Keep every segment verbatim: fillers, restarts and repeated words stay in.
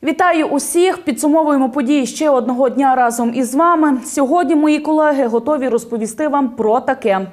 Вітаю усіх! Підсумовуємо події ще одного дня разом із вами. Сьогодні мої колеги готові розповісти вам про таке.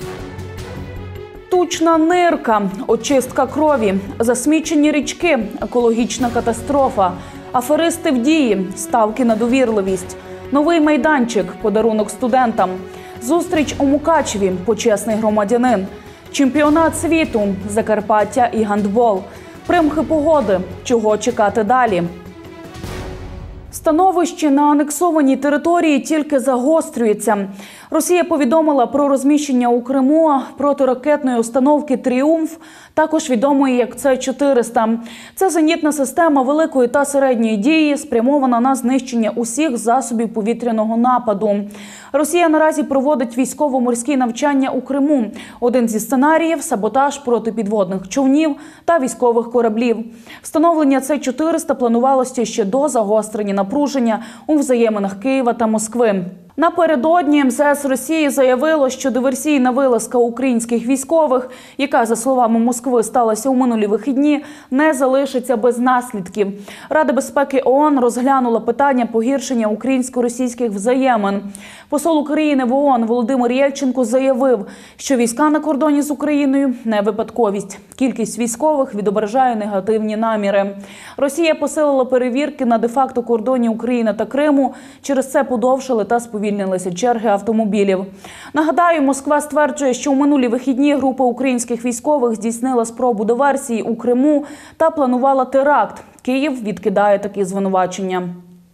Тучна нирка, очистка крові, засмічені річки, екологічна катастрофа, аферисти в дії, ставки на довірливість, новий майданчик, подарунок студентам, зустріч у Мукачеві, почесний громадянин, чемпіонат світу, Закарпаття і гандбол, примхи погоди, чого чекати далі. Становище на анексованій території тільки загострюється. Росія повідомила про розміщення у Криму протиракетної установки «Тріумф», також відомої як С чотириста. Це зенітна система великої та середньої дії, спрямована на знищення усіх засобів повітряного нападу. Росія наразі проводить військово-морські навчання у Криму. Один зі сценаріїв – саботаж протипідводних човнів та військових кораблів. Встановлення С чотириста планувалося ще до загострення напруження у взаєминах Києва та Москви. Напередодні ем зе ес Росії заявило, що диверсійна вилазка українських військових, яка, за словами Москви, сталася у минулі вихідні, не залишиться без наслідків. Рада безпеки ООН розглянула питання погіршення українсько-російських взаємин. Посол України в ООН Володимир Єльченко заявив, що війська на кордоні з Україною – не випадковість. Кількість військових відображає негативні наміри. Росія посилила перевірки на де-факто кордоні України та Криму, через це подовшили та сповільнилися черги автомобілів. Нагадаю, Москва стверджує, що у минулі вихідні група українських військових здійснила спробу диверсії у Криму та планувала теракт. Київ відкидає такі звинувачення.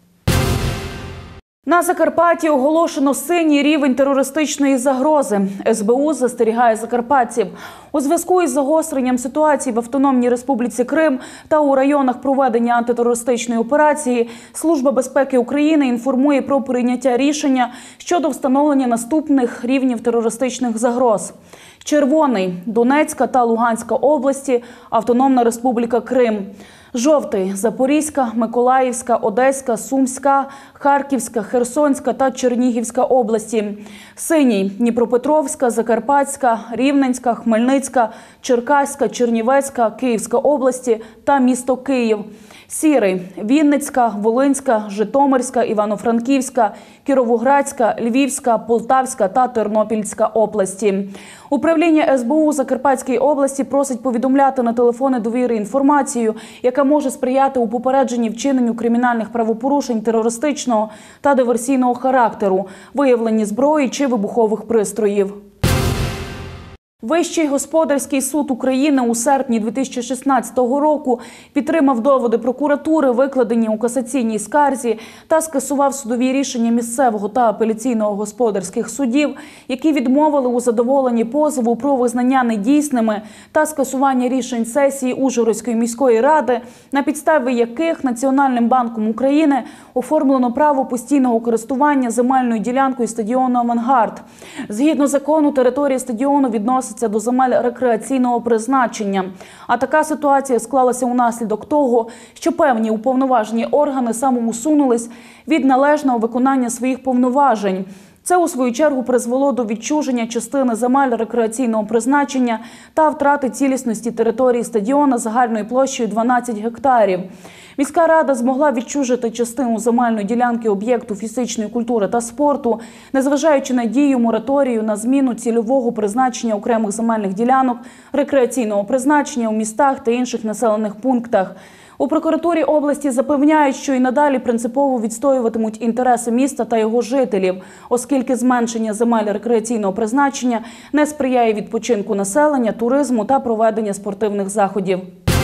На Закарпатті оголошено синій рівень терористичної загрози. ес бе у застерігає закарпатців. У зв'язку із загостренням ситуації в Автономній Республіці Крим та у районах проведення антитерористичної операції Служба безпеки України інформує про прийняття рішення щодо встановлення наступних рівнів терористичних загроз. Червоний – Донецька та Луганська області, Автономна Республіка Крим. Жовтий – Запорізька, Миколаївська, Одеська, Сумська, Харківська, Херсонська та Чернігівська області. Синій – Дніпропетровська, Закарпатська, Рівненська, Хмельницька, Черкаська, Чернівецька, Київська області та місто Київ. Сірий – Вінницька, Волинська, Житомирська, Івано-Франківська, Кіровоградська, Львівська, Полтавська та Тернопільська області. Управління ес бе у Закарпатській області просить повідомляти на телефони довіри інформацію, яка може сприяти у попередженні вчиненню кримінальних правопорушень терористичного та диверсійного характеру, виявленні зброї чи вибухових пристроїв. Вищий господарський суд України у серпні дві тисячі шістнадцятого року підтримав доводи прокуратури, викладені у касаційній скарзі, та скасував судові рішення місцевого та апеляційного господарських судів, які відмовили у задоволенні позову про визнання недійсними та скасування рішень сесії Ужгородської міської ради, на підставі яких Національним банком України оформлено право постійного користування земельною ділянкою стадіону «Авангард». Згідно закону, територія стадіону відноситься до земель рекреаційного призначення. А така ситуація склалася унаслідок того, що певні уповноважені органи самоусунулись від належного виконання своїх повноважень. Це, у свою чергу, призвело до відчуження частини земель рекреаційного призначення та втрати цілісності території стадіона загальною площею дванадцять гектарів. Міська рада змогла відчужити частину земельної ділянки об'єкту фізичної культури та спорту, незважаючи на дію мораторію на зміну цільового призначення окремих земельних ділянок рекреаційного призначення у містах та інших населених пунктах. У прокуратурі області запевняють, що і надалі принципово відстоюватимуть інтереси міста та його жителів, оскільки зменшення земель рекреаційного призначення не сприяє відпочинку населення, туризму та проведення спортивних заходів.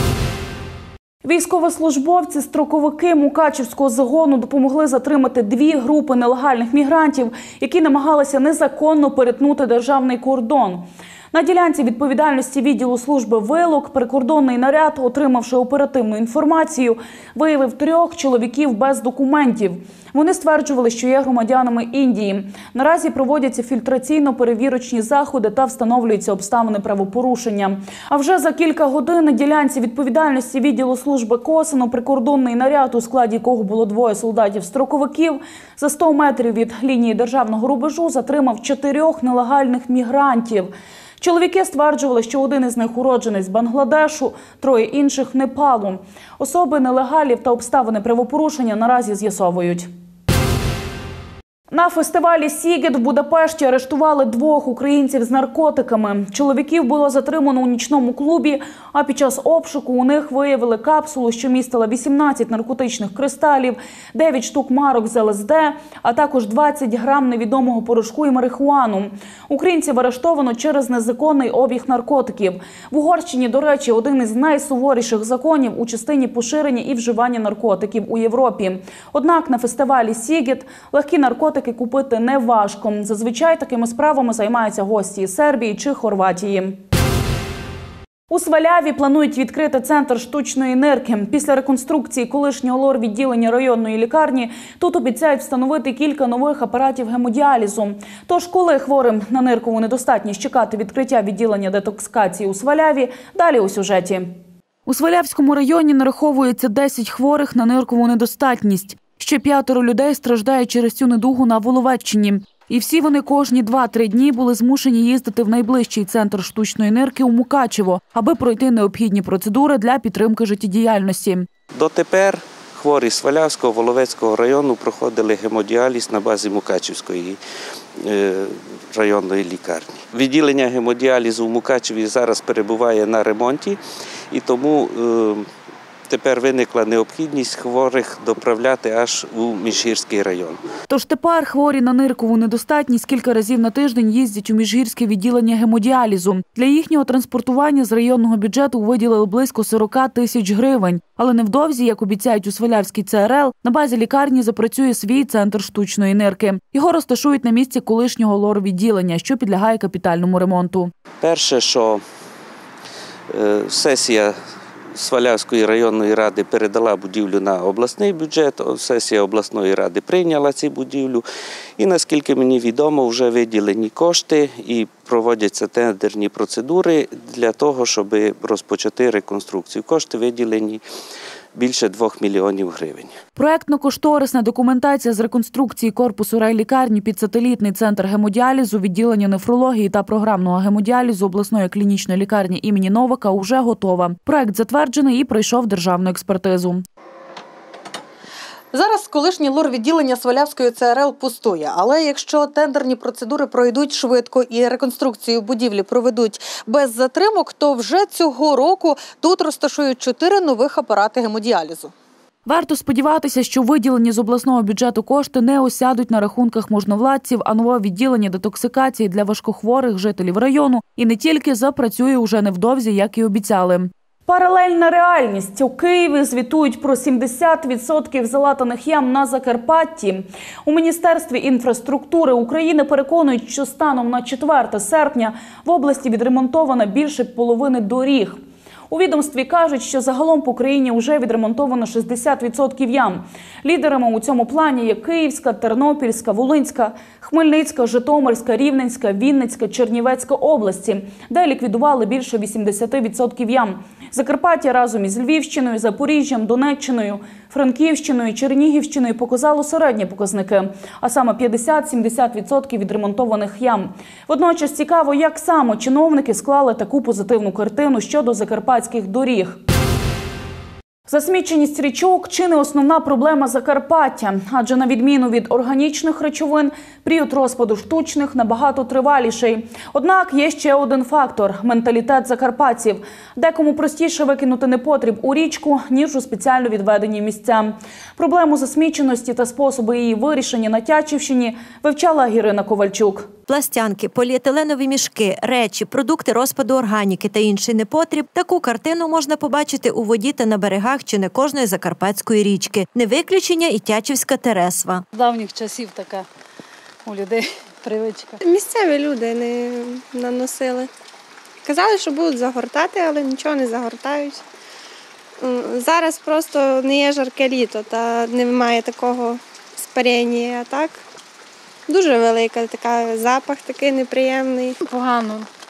Військовослужбовці, строковики Мукачівського загону допомогли затримати дві групи нелегальних мігрантів, які намагалися незаконно перетнути державний кордон. На ділянці відповідальності відділу служби «Вилок» прикордонний наряд, отримавши оперативну інформацію, виявив трьох чоловіків без документів. Вони стверджували, що є громадянами Індії. Наразі проводяться фільтраційно-перевірочні заходи та встановлюються обставини правопорушення. А вже за кілька годин на ділянці відповідальності відділу служби Косино прикордонний наряд, у складі якого було двоє солдатів-строковиків, за сто метрів від лінії державного рубежу затримав чотирьох нелегальних мігрантів. Чоловіки стверджували, що один із них уродженець Бангладешу, троє інших – Непалу. Особи нелегалів та обставини правопорушення наразі з'ясовують. На фестивалі «Сігет» в Будапешті арештували двох українців з наркотиками. Чоловіків було затримано у нічному клубі, а під час обшуку у них виявили капсулу, що містила вісімнадцять наркотичних кристалів, дев'ять штук марок з ел ес де, а також двадцять грам невідомого порошку і марихуану. Українців арештовано через незаконний обіг наркотиків. В Угорщині, до речі, один із найсуворіших законів у частині поширення і вживання наркотиків у Європі. Однак на фестивалі «Сігет» легкі наркотики купити не важко. Зазвичай такими справами займаються гості із Сербії чи Хорватії. У Сваляві планують відкрити центр штучної нирки. Після реконструкції колишнього лор-відділення районної лікарні тут обіцяють встановити кілька нових апаратів гемодіалізу. Тож, коли хворим на ниркову недостатність чекати відкриття відділення детоксикації у Сваляві, далі у сюжеті. У Свалявському районі нараховується десять хворих на ниркову недостатність. Ще п'ятеро людей страждають через цю недугу на Воловеччині. І всі вони кожні два-три дні були змушені їздити в найближчий центр штучної нирки у Мукачево, аби пройти необхідні процедури для підтримки життєдіяльності. Дотепер хворі Свалявського, Воловецького району проходили гемодіаліз на базі Мукачевської районної лікарні. Відділення гемодіалізу в Мукачеві зараз перебуває на ремонті, і тому тепер виникла необхідність хворих доправляти аж у Міжгірський район. Тож тепер хворі на ниркову недостатність кілька разів на тиждень їздять у Міжгірське відділення гемодіалізу. Для їхнього транспортування з районного бюджету виділили близько сорок тисяч гривень. Але невдовзі, як обіцяють у Свалявській це ер ел, на базі лікарні запрацює свій центр штучної нирки. Його розташують на місці колишнього лор-відділення, що підлягає капітальному ремонту. Перше, що сесія Свалявської районної ради передала будівлю на обласний бюджет, сесія обласної ради прийняла цю будівлю. І, наскільки мені відомо, вже виділені кошти і проводяться тендерні процедури для того, щоб розпочати реконструкцію. Кошти виділені більше двох мільйонів гривень. Проектно-кошторисна документація з реконструкції корпусу райлікарні під сателітний центр гемодіалізу, відділення нефрології та програмного гемодіалізу обласної клінічної лікарні імені Новака уже готова. Проект затверджений і пройшов державну експертизу. Зараз колишнє лор-відділення Свалявської це ер ел пустує, але якщо тендерні процедури пройдуть швидко і реконструкцію будівлі проведуть без затримок, то вже цього року тут розташують чотири нових апарати гемодіалізу. Варто сподіватися, що виділені з обласного бюджету кошти не осядуть на рахунках можновладців, а нове відділення детоксикації для важкохворих жителів району і не тільки запрацює уже невдовзі, як і обіцяли. Паралельна реальність. У Києві звітують про сімдесят відсотків залатаних ям на Закарпатті. У Міністерстві інфраструктури України переконують, що станом на четверте серпня в області відремонтовано більше половини доріг. У відомстві кажуть, що загалом по країні вже відремонтовано шістдесят відсотків ям. Лідерами у цьому плані є Київська, Тернопільська, Волинська, Хмельницька, Житомирська, Рівненська, Вінницька, Чернівецька області, де ліквідували більше вісімдесят відсотків ям. Закарпаття разом із Львівщиною, Запоріжжям, Донеччиною, Франківщиною, Чернігівщиною показало середні показники, а саме п'ятдесят-сімдесят відсотків відремонтованих ям. Водночас цікаво, як саме чиновники склали таку позитивну картину щодо закарпатських доріг. Засміченість річок – чи не основна проблема Закарпаття, адже на відміну від органічних речовин, період розпаду штучних набагато триваліший. Однак є ще один фактор – менталітет закарпатців. Декому простіше викинути непотріб у річку, ніж у спеціально відведені місця. Проблему засміченості та способи її вирішення на Тячівщині вивчала Ірина Ковальчук. Пластянки, поліетиленові мішки, речі, продукти розпаду органіки та інший непотріб – таку картину можна побачити у воді та на берегах чи не кожної закарпатської річки. Не виключення і Тячівська Тересва. З давніх часів така у людей привичка. Місцеві люди не наносили. Казали, що будуть загортати, але нічого не загортають. Зараз просто не є жарке літо та немає такого іспарення, а так дуже велика, така, запах такий неприємний. Погано.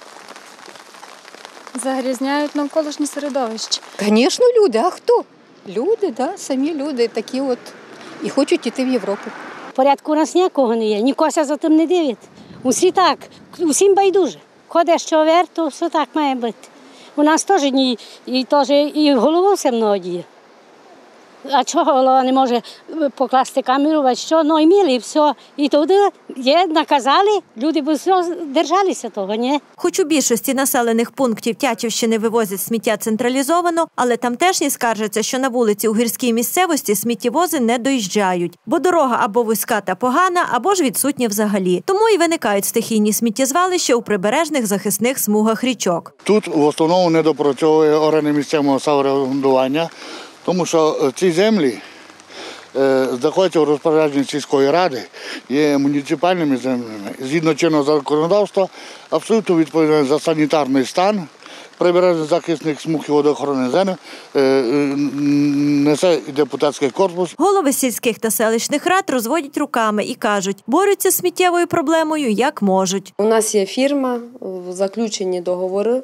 Загрізняють навколишнє середовище. Звісно, люди, а хто? Люди, да, самі люди такі от і хочуть йти в Європу. Порядку у нас ніякого не є, нікого за тим не дивить. Усі так, усім байдуже. Ходить що вер, то все так має бути. У нас теж ні, і, теж, і голову все много діє. А чого голова не може покласти камеру, а що, ну і мили, і все. І туди є, наказали, люди б все держалися того, ні? Хоч у більшості населених пунктів Тячівщини вивозять сміття централізовано, але тамтешні скаржаться, що на вулиці у гірській місцевості сміттєвози не доїжджають, бо дорога або вузька та погана, або ж відсутня взагалі. Тому і виникають стихійні сміттєзвалища у прибережних захисних смугах річок. Тут в основному не допрацьовує органи місцевого самоврядування, тому що ці землі е, знаходяться у розпорядженні сільської ради, є муніципальними землями. Згідно чинного законодавства, абсолютно відповідальність за санітарний стан прибережних захисних смуг і водоохоронних земель е, несе і депутатський корпус. Голови сільських та селищних рад розводять руками і кажуть, борються з сміттєвою проблемою як можуть. У нас є фірма, заключені договори.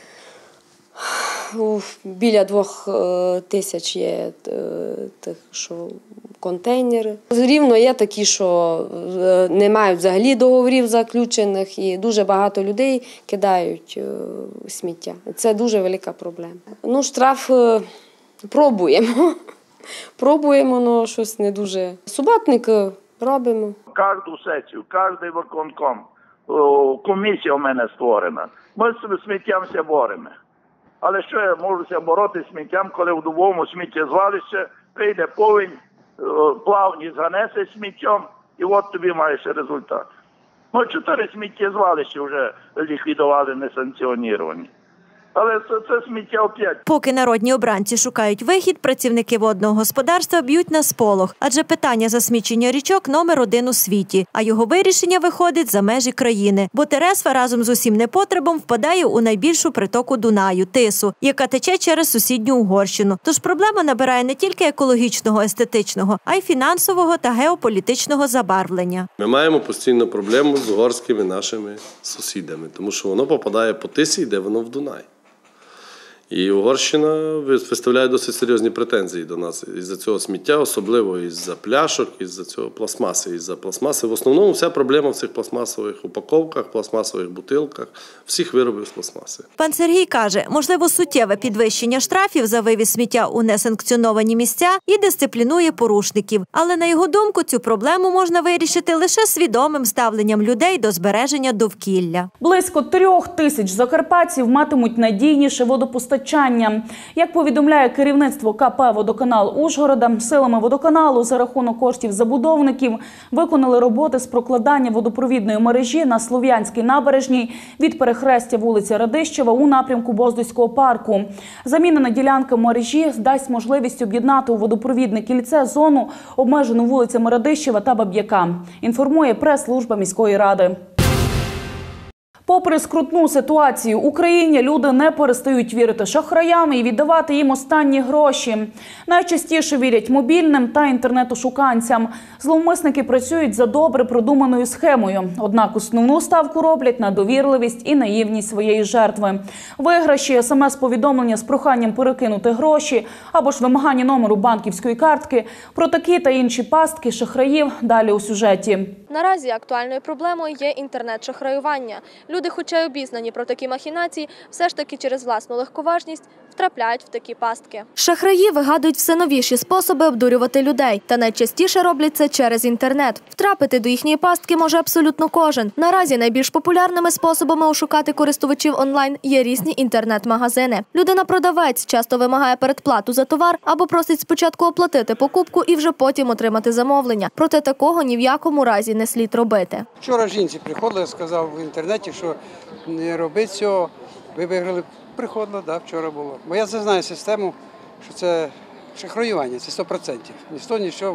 Біля двох тисяч є тих, що контейнери. Рівно є такі, що не мають взагалі договорів заключених, і дуже багато людей кидають сміття. Це дуже велика проблема. Ну, штраф пробуємо. Пробуємо, але щось не дуже. Суботник робимо. Кожну сесію, кожний виконком, комісія у мене створена. Ми з сміттям все боремо. Але що я можу боротися з сміттям, коли в новому сміттєзвалищі прийде повінь, плавні занесе сміттям, і от тобі маєш результат. Ну, чотири сміттєзвалища вже ліквідували несанкціоновані. Але це, це сміття опять. Поки народні обранці шукають вихід, працівники водного господарства б'ють на сполох. Адже питання засмічення річок – номер один у світі. А його вирішення виходить за межі країни. Бо Тересва разом з усім непотребом впадає у найбільшу притоку Дунаю – Тису, яка тече через сусідню Угорщину. Тож проблема набирає не тільки екологічного, естетичного, а й фінансового та геополітичного забарвлення. Ми маємо постійну проблему з угорськими нашими сусідами, тому що воно попадає по Тисі, йде воно в Дунай. І Угорщина виставляє досить серйозні претензії до нас із-за цього сміття, особливо із-за пляшок, із-за цього пластмаси. Із-за пластмаси. В основному вся проблема в цих пластмасових упаковках, пластмасових бутилках, всіх виробів з пластмаси. Пан Сергій каже, можливо, суттєве підвищення штрафів за вивіз сміття у несанкціоновані місця і дисциплінує порушників. Але, на його думку, цю проблему можна вирішити лише свідомим ставленням людей до збереження довкілля. Близько трьох тисяч закарпатців матимуть надійніше водопостачання. Як повідомляє керівництво ка пе «Водоканал Ужгорода», силами водоканалу за рахунок коштів забудовників виконали роботи з прокладання водопровідної мережі на Слов'янській набережній від перехрестя вулиці Радищева у напрямку Боздуського парку. Замінена ділянка мережі дасть можливість об'єднати у водопровідне кільце зону, обмежену вулицями Радищева та Баб'яка, інформує прес-служба міської ради. Попри скрутну ситуацію в Україні, люди не перестають вірити шахраям і віддавати їм останні гроші. Найчастіше вірять мобільним та інтернетошуканцям. Зловмисники працюють за добре продуманою схемою. Однак основну ставку роблять на довірливість і наївність своєї жертви. Виграші, смс-повідомлення з проханням перекинути гроші або ж вимагання номеру банківської картки. Про такі та інші пастки шахраїв далі у сюжеті. Наразі актуальною проблемою є інтернет-шахраювання. Люди, хоча й обізнані про такі махінації, все ж таки через власну легковажність втрапляють в такі пастки. Шахраї вигадують все новіші способи обдурювати людей. Та найчастіше роблять це через інтернет. Втрапити до їхньої пастки може абсолютно кожен. Наразі найбільш популярними способами ошукати користувачів онлайн є різні інтернет-магазини. Людина-продавець часто вимагає передплату за товар або просить спочатку оплатити покупку і вже потім отримати замовлення. Проте такого ні в якому разі не слід робити. Вчора жінці приходила, сказав в інтернеті, що не робіть цього, ви виграли. Приходило, да, вчора було. Бо я знаю систему, що це шахраювання, це сто відсотків. Ніхто нічого вам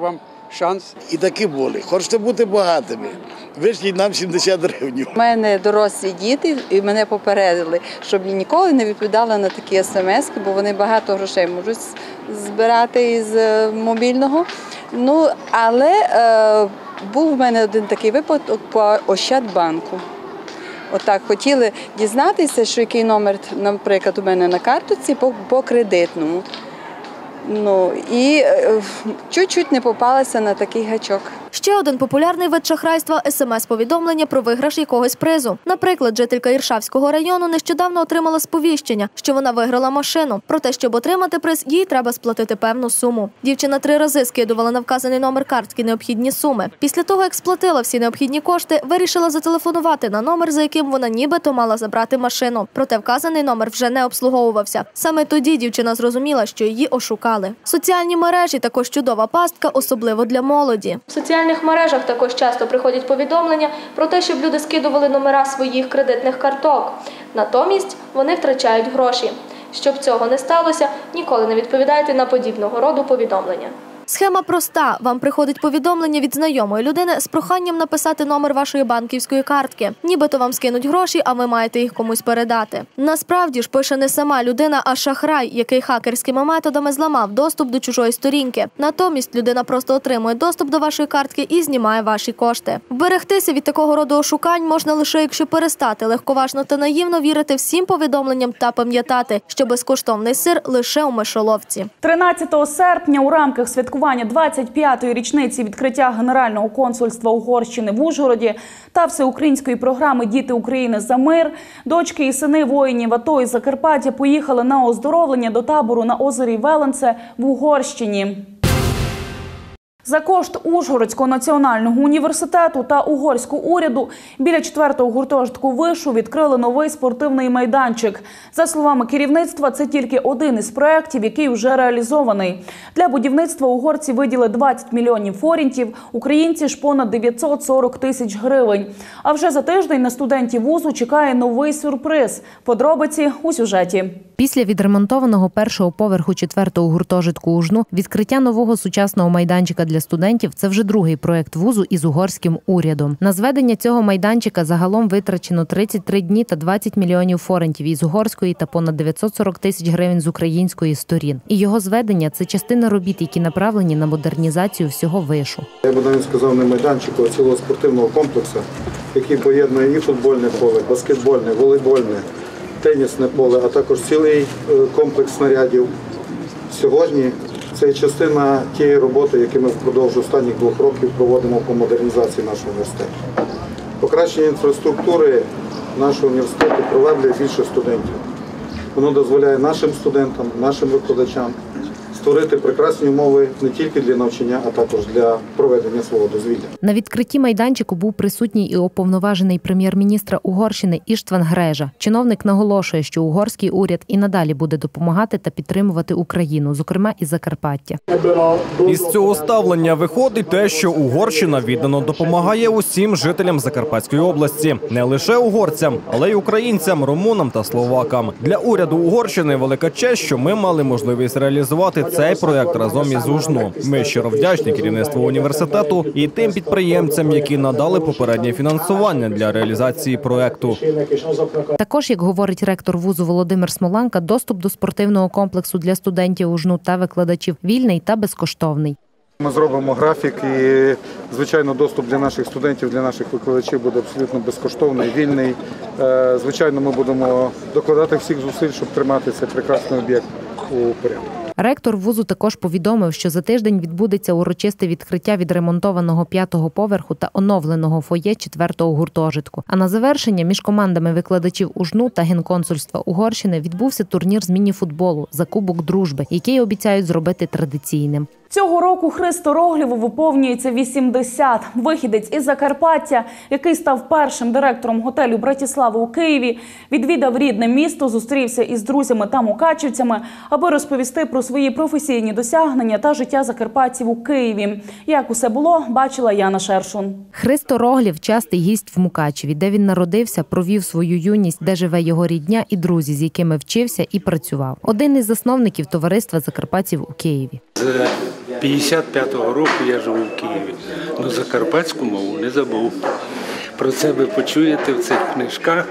шанс. І такі були. Хочете бути багатими, вишліть нам сімдесят гривень. У мене дорослі діти, і мене попередили, щоб я ніколи не відповідала на такі смс-ки, бо вони багато грошей можуть збирати із мобільного. Ну, але е, був у мене один такий випадок по Ощадбанку. Отак, хотіли дізнатися, що який номер, наприклад, у мене на карточці по, по кредитному. Ну, і е, чуть-чуть не попалася на такий гачок. Ще один популярний вид шахрайства – ес ем ес-повідомлення про виграш якогось призу. Наприклад, жителька Іршавського району нещодавно отримала сповіщення, що вона виграла машину. Проте, щоб отримати приз, їй треба сплатити певну суму. Дівчина три рази скидувала на вказаний номер картки необхідні суми. Після того, як сплатила всі необхідні кошти, вирішила зателефонувати на номер, за яким вона нібито мала забрати машину. Проте вказаний номер вже не обслуговувався. Саме тоді дівчина зрозуміла, що її ошукали. Соціальні мережі – також чудова пастка, особливо для молоді. В соціальних мережах також часто приходять повідомлення про те, щоб люди скидували номера своїх кредитних карток. Натомість вони втрачають гроші. Щоб цього не сталося, ніколи не відповідайте на подібного роду повідомлення. Схема проста. Вам приходить повідомлення від знайомої людини з проханням написати номер вашої банківської картки. Нібито вам скинуть гроші, а ви маєте їх комусь передати. Насправді ж пише не сама людина, а шахрай, який хакерськими методами зламав доступ до чужої сторінки. Натомість людина просто отримує доступ до вашої картки і знімає ваші кошти. Вберегтися від такого роду ошукань можна лише, якщо перестати легковажно та наївно вірити всім повідомленням та пам'ятати, що безкоштовний сир лише у мишоловці. тринадцятого серпня у рамках святкування двадцять п'ятої річниці відкриття Генерального консульства Угорщини в Ужгороді та всеукраїнської програми «Діти України за мир» дочки і сини воїнів АТО із Закарпаття поїхали на оздоровлення до табору на озері Веленце в Угорщині. За кошт Ужгородського національного університету та угорського уряду біля четвертого гуртожитку вишу відкрили новий спортивний майданчик. За словами керівництва, це тільки один із проєктів, який вже реалізований. Для будівництва угорці виділи двадцять мільйонів форінтів, українці ж понад дев'ятсот сорок тисяч гривень. А вже за тиждень на студентів вузу чекає новий сюрприз. Подробиці у сюжеті. Після відремонтованого першого поверху четвертого гуртожитку УЖНУ відкриття нового сучасного майданчика для студентів – це вже другий проєкт вузу із угорським урядом. На зведення цього майданчика загалом витрачено тридцять три дні та двадцять мільйонів форинтів із угорської та понад дев'ятсот сорок тисяч гривень з української сторін. І його зведення – це частина робіт, які направлені на модернізацію всього вишу. Я би навіть сказав не майданчику, а цілого спортивного комплексу, який поєднує і футбольне поле, баскетбольне, волейбольне, тенісне поле, а також цілий комплекс снарядів. Сьогодні це частина тієї роботи, яку ми впродовж останніх двох років проводимо по модернізації нашого університету. Покращення інфраструктури нашого університету приваблює більше студентів. Воно дозволяє нашим студентам, нашим викладачам створити прекрасні умови не тільки для навчання, а також для проведення свого дозвілля. На відкритті майданчику був присутній і уповноважений прем'єр-міністра Угорщини Іштван Грежа. Чиновник наголошує, що угорський уряд і надалі буде допомагати та підтримувати Україну, зокрема і Закарпаття. Із цього ставлення виходить те, що Угорщина віддано допомагає усім жителям Закарпатської області. Не лише угорцям, але й українцям, румунам та словакам. Для уряду Угорщини велика честь, що ми мали можливість реалізувати цей проєкт разом із УЖНУ. Ми щиро вдячні керівництву університету і тим підприємцям, які надали попереднє фінансування для реалізації проєкту. Також, як говорить ректор вузу Володимир Смоланка, доступ до спортивного комплексу для студентів УЖНУ та викладачів вільний та безкоштовний. Ми зробимо графік і, звичайно, доступ для наших студентів, для наших викладачів буде абсолютно безкоштовний, вільний. Звичайно, ми будемо докладати всіх зусиль, щоб тримати цей прекрасний об'єкт у порядку. Ректор вузу також повідомив, що за тиждень відбудеться урочисте відкриття відремонтованого п'ятого поверху та оновленого фоє четвертого гуртожитку. А на завершення між командами викладачів УЖНУ та Генконсульства Угорщини відбувся турнір з міні-футболу за Кубок дружби, який обіцяють зробити традиційним. Цього року Христу Рогліву виповнюється вісімдесят. Вихідець із Закарпаття, який став першим директором готелю «Братіслава» у Києві, відвідав рідне місто, зустрівся із друзями та мукачівцями, аби розповісти про свої професійні досягнення та життя закарпатців у Києві. Як усе було, бачила Яна Шершун. Христо Роглів – частий гість в Мукачеві, де він народився, провів свою юність, де живе його рідня і друзі, з якими вчився і працював. Один із засновників товариства закарпатців у Києві. п'ятдесят п'ятого року я живу в Києві, але закарпатську мову не забув. Про це ви почуєте в цих книжках.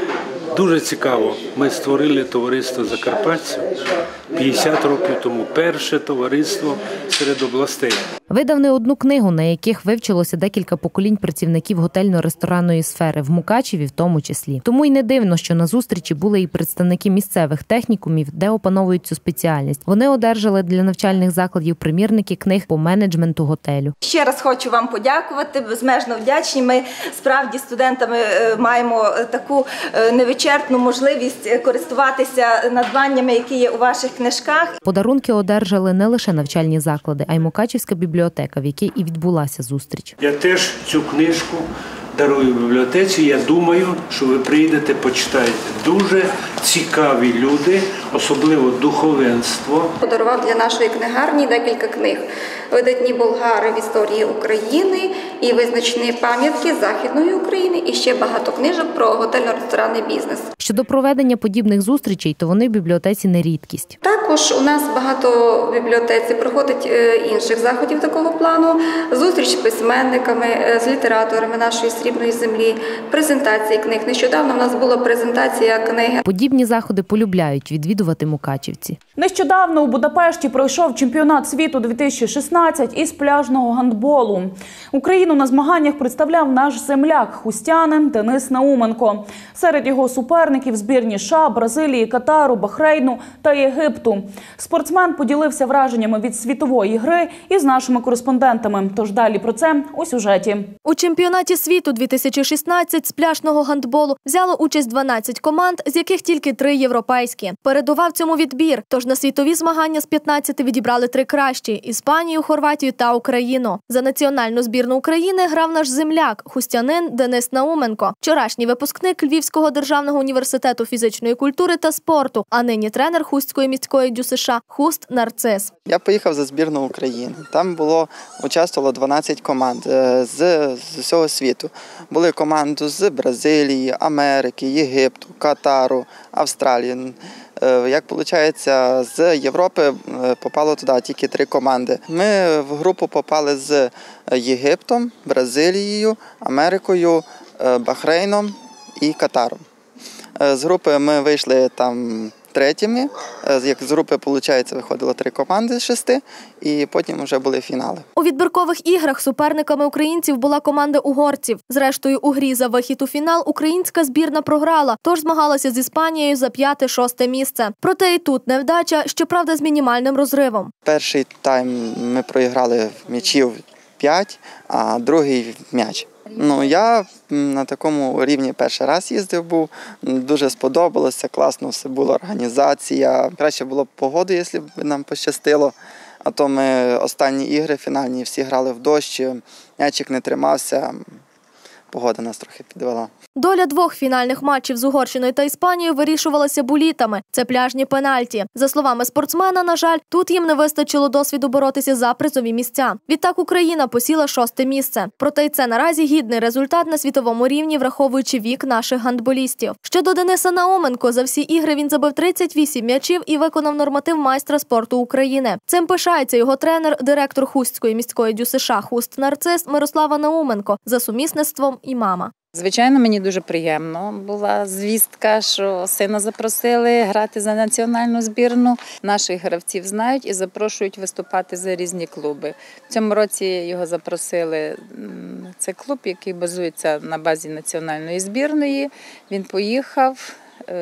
Дуже цікаво. Ми створили товариство закарпатців п'ятдесят років тому. Перше товариство серед областей. Видав не одну книгу, на яких вивчилося декілька поколінь працівників готельно-ресторанної сфери, в Мукачеві в тому числі. Тому й не дивно, що на зустрічі були і представники місцевих технікумів, де опановують цю спеціальність. Вони одержали для навчальних закладів примірники книг по менеджменту готелю. Ще раз хочу вам подякувати, безмежно вдячні. Ми справді студентами маємо таку невичерпну можливість користуватися надбаннями, які є у ваших книжках. Подарунки одержали не лише навчальні заклади, а й Мукачівська бібліотека, в якій і відбулася зустріч. Я теж цю книжку дарую бібліотеці. Я думаю, що ви прийдете, почитаєте. Дуже цікаві люди, особливо духовенство. Подарував для нашої книгарні декілька книг. Видатні болгари в історії України і визначені пам'ятки Західної України, і ще багато книжок про готельно-ресторанний бізнес. Щодо проведення подібних зустрічей, то вони в бібліотеці не рідкість. Також у нас багато в бібліотеці проходить інших заходів такого плану. Зустріч з письменниками, з літераторами нашої срібної землі, презентації книг. Нещодавно у нас була презентація книги. Подібні заходи полюбляють відвідувати мукачівці. Нещодавно у Будапешті пройшов чемпіонат світу дві тисячі шістнадцять із пляжного гандболу. Україну на змаганнях представляв наш земляк, хустянин Денис Науменко. Серед його суперників збірні США, Бразилії, Катару, Бахрейну та Єгипту. Спортсмен поділився враженнями від світової гри із нашими кореспондентами. Тож далі про це у сюжеті. У чемпіонаті світу дві тисячі шістнадцять з пляжного гандболу взяло участь дванадцять команд, з яких тільки три європейські. Передував цьому відбір, тож на світові змагання з п'ятнадцяти відібрали три кращі – Іспанію, Хорватію та Україну. За національну збірну України грав наш земляк, хустянин Денис Науменко, вчорашній випускник Львівського державного університету фізичної культури та спорту, а нині тренер Хустської міської ДЮСШ Хуст Нарцис. Я поїхав за збірну України. Там було, участвувало дванадцять команд з, з усього світу. Були команди з Бразилії, Америки, Єгипту, Катару, Австралії. Як виходить, з Європи попало туди тільки три команди. Ми в групу попали з Єгиптом, Бразилією, Америкою, Бахрейном і Катаром. З групи ми вийшли там третіми. Як з групи, виходить, виходило три команди з шести, і потім вже були фінали. У відбіркових іграх суперниками українців була команда угорців. Зрештою, у грі за вихід у фінал українська збірна програла, тож змагалася з Іспанією за п'яте-шосте місце. Проте і тут невдача, щоправда, з мінімальним розривом. Перший тайм ми проіграли м'ячів п'ять, а другий м'яч. Ну, я на такому рівні перший раз їздив був, дуже сподобалося, класно все було, організація. Краще було б погода, якщо б нам пощастило, а то ми останні ігри фінальні всі грали в дощ, м'ячик не тримався, погода нас трохи підвела. Доля двох фінальних матчів з Угорщиною та Іспанією вирішувалася булітами. Це пляжні пенальті. За словами спортсмена, на жаль, тут їм не вистачило досвіду боротися за призові місця. Відтак Україна посіла шосте місце. Проте й це наразі гідний результат на світовому рівні, враховуючи вік наших гандболістів. Щодо Дениса Науменко, за всі ігри він забив тридцять вісім м'ячів і виконав норматив майстра спорту України. Цим пишається його тренер, директор Хустської міської ДЮСШ Хуст Нарцис Мирослава Науменко, за сумісництвом і мама. Звичайно, мені дуже приємно була звістка, що сина запросили грати за національну збірну. Наших гравців знають і запрошують виступати за різні клуби. В цьому році його запросили, це клуб, який базується на базі національної збірної. Він поїхав,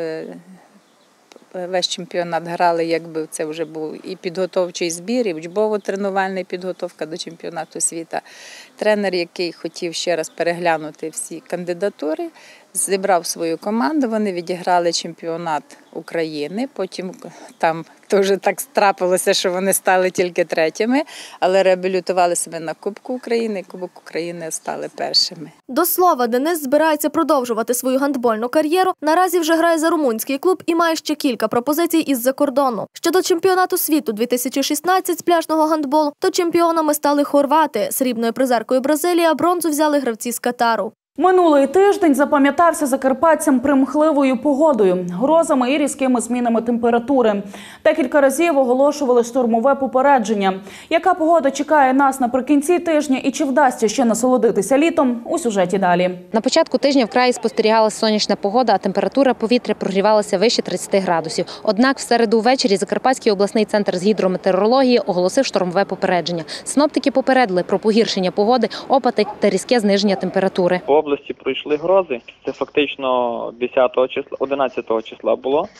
весь чемпіонат грали, якби це вже був і підготовчий збір, і учбово-тренувальна підготовка до чемпіонату світу. Тренер, який хотів ще раз переглянути всі кандидатури, зібрав свою команду, вони відіграли чемпіонат України, потім там теж так трапилося, що вони стали тільки третіми, але реабілітували себе на Кубку України, і Кубок України стали першими. До слова, Денис збирається продовжувати свою гандбольну кар'єру, наразі вже грає за румунський клуб і має ще кілька пропозицій із-за кордону. Щодо чемпіонату світу дві тисячі шістнадцять з пляжного гандболу, то чемпіонами стали хорвати, срібною призеркою Бразилія, бронзу взяли гравці з Катару. Минулий тиждень запам'ятався закарпатцям примхливою погодою, грозами і різкими змінами температури. Декілька разів оголошували штормове попередження. Яка погода чекає нас наприкінці тижня і чи вдасться ще насолодитися літом? У сюжеті далі. На початку тижня в краї спостерігалася сонячна погода, а температура повітря прогрівалася вище тридцяти градусів. Однак в середу ввечері Закарпатський обласний центр з гідрометеорології оголосив штормове попередження. Синоптики попередили про погіршення погоди, опади та різке зниження температури. В області пройшли грози. Це фактично десятого числа, одинадцятого числа було.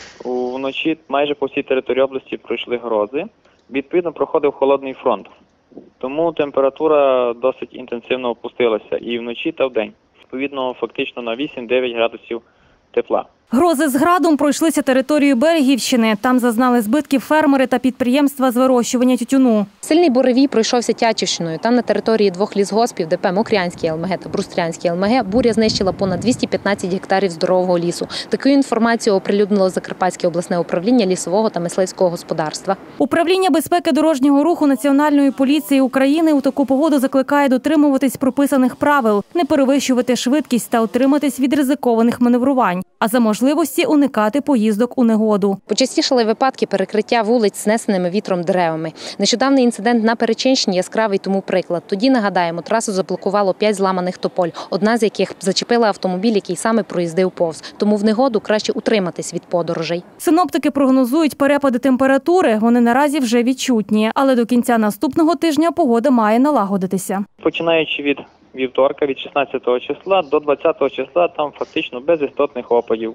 Вночі майже по всій території області пройшли грози. Відповідно, проходив холодний фронт. Тому температура досить інтенсивно опустилася і вночі, та вдень. Відповідно, фактично на вісім-дев'ять градусів тепла. Грози з градом пройшлися територією Берегівщини. Там зазнали збитків фермери та підприємства з вирощування тютюну. Сильний буревій пройшовся Тячівщиною. Там на території двох лісгоспів ДП Мокрянський ЛМГ та Брустрянський ЛМГ буря знищила понад двісті п'ятнадцять гектарів здорового лісу. Таку інформацію оприлюднило Закарпатське обласне управління лісового та мисливського господарства. Управління безпеки дорожнього руху Національної поліції України у таку погоду закликає дотримуватись прописаних правил, не перевищувати швидкість та утриматись від ризикованих маневрувань, а за можливості уникати поїздок у негоду. Почастішали випадки перекриття вулиць знесеними вітром деревами. Нещодавний інцидент на Перечинщині яскравий тому приклад. Тоді, нагадаємо, трасу заблокувало п'ять зламаних тополь, одна з яких зачепила автомобіль, який саме проїздив повз. Тому в негоду краще утриматись від подорожей. Синоптики прогнозують перепади температури. Вони наразі вже відчутні, але до кінця наступного тижня погода має налагодитися. Починаючи від вівторка, від шістнадцятого числа до двадцятого числа, там фактично без істотних опадів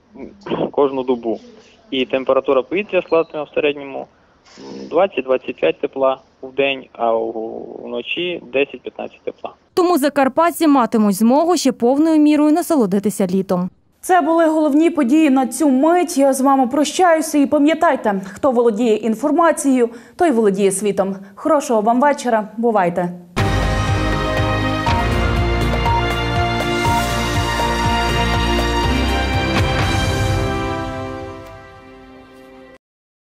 кожну добу. І температура повітря складатиме в середньому двадцять-двадцять п'ять тепла в день, а вночі десять-п'ятнадцять тепла. Тому закарпатці матимуть змогу ще повною мірою насолодитися літом. Це були головні події на цю мить. Я з вами прощаюся і пам'ятайте, хто володіє інформацією, той володіє світом. Хорошого вам вечора. Бувайте!